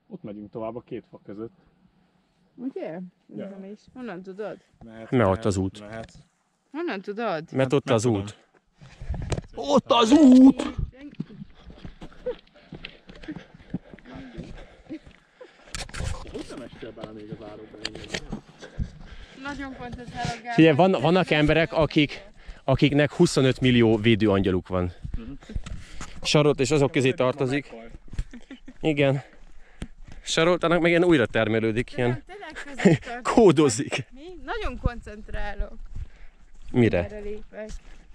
Ott megyünk tovább a két fa között. Ugye? Ja. Nem is. Honnan tudod? Mehet, Mert ott az út. Mehet. Honnan tudod? Mert ott az tudom. út. Ott az út! Hogy nem estél bele még az árokba? Nagyon koncentrálok. Figyelj, vannak emberek, akiknek 25 millió védőangyaluk van. Sarolt és azok közé tartozik. Igen. Saroltának meg ilyen újra termelődik, ilyen kódozik. Mi? Nagyon koncentrálok. Mire? Erre lépek.